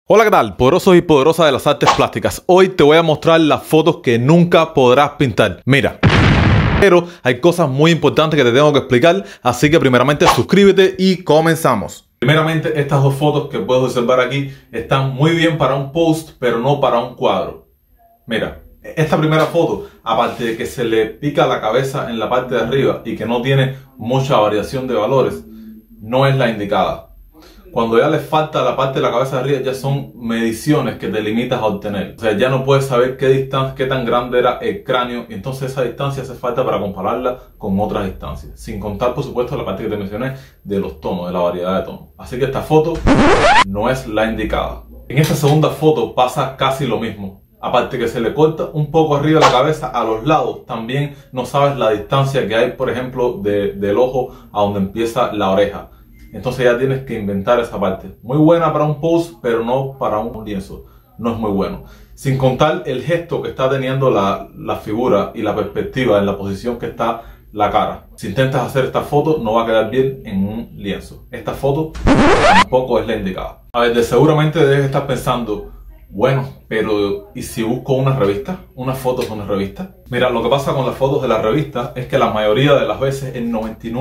Hola, ¿qué tal? Poderosos y poderosas de las artes plásticas. Hoy te voy a mostrar las fotos que nunca podrás pintar. Mira, pero hay cosas muy importantes que te tengo que explicar, así que primeramente suscríbete y comenzamos. Primeramente, estas dos fotos que puedes observar aquí están muy bien para un post, pero no para un cuadro. Mira, esta primera foto, aparte de que se le pica la cabeza en la parte de arriba y que no tiene mucha variación de valores, no es la indicada. Cuando ya le falta la parte de la cabeza de arriba, ya son mediciones que te limitas a obtener. O sea, ya no puedes saber qué distancia, qué tan grande era el cráneo, y entonces esa distancia hace falta para compararla con otras distancias. Sin contar, por supuesto, la parte que te mencioné de los tonos, de la variedad de tonos. Así que esta foto no es la indicada. En esta segunda foto pasa casi lo mismo. Aparte que se le corta un poco arriba la cabeza, a los lados también no sabes la distancia que hay, por ejemplo, del ojo a donde empieza la oreja. Entonces ya tienes que inventar esa parte. Muy buena para un post, pero no para un lienzo. No es muy bueno. Sin contar el gesto que está teniendo la figura y la perspectiva en la posición que está la cara. Si intentas hacer esta foto, no va a quedar bien en un lienzo. Esta foto tampoco es la indicada. A ver, seguramente debes estar pensando, bueno, pero ¿y si busco una revista? ¿Unas fotos de una revista? Mira, lo que pasa con las fotos de la revista es que la mayoría de las veces, el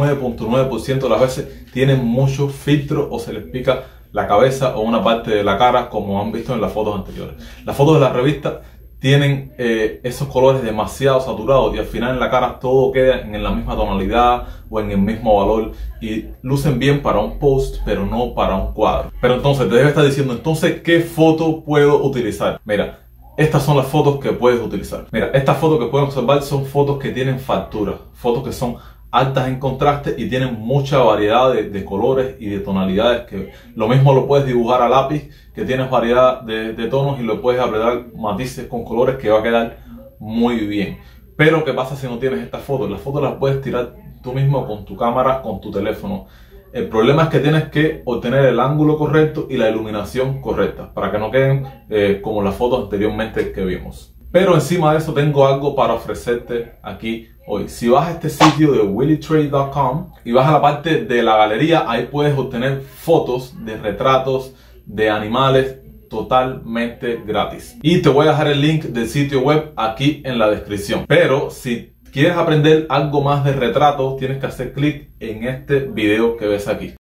99.9% de las veces, tienen mucho filtro o se les pica la cabeza o una parte de la cara, como han visto en las fotos anteriores. Las fotos de la revista tienen esos colores demasiado saturados y al final en la cara todo queda en la misma tonalidad o en el mismo valor y lucen bien para un post, pero no para un cuadro. Pero entonces te debe estar diciendo, entonces, ¿qué foto puedo utilizar? Mira, estas son las fotos que puedes utilizar. Mira, estas fotos que pueden observar son fotos que tienen factura, fotos que son altas en contraste y tienen mucha variedad de colores y de tonalidades, que lo mismo lo puedes dibujar a lápiz, que tienes variedad de tonos y lo puedes aplicar matices con colores que va a quedar muy bien. Pero ¿qué pasa si no tienes estas fotos? Las fotos las puedes tirar tú mismo con tu cámara, con tu teléfono. El problema es que tienes que obtener el ángulo correcto y la iluminación correcta para que no queden como las fotos anteriormente que vimos. Pero encima de eso tengo algo para ofrecerte aquí hoy. Si vas a este sitio de willytrade.com y vas a la parte de la galería, ahí puedes obtener fotos de retratos de animales totalmente gratis. Y te voy a dejar el link del sitio web aquí en la descripción. Pero si quieres aprender algo más de retratos, tienes que hacer clic en este video que ves aquí.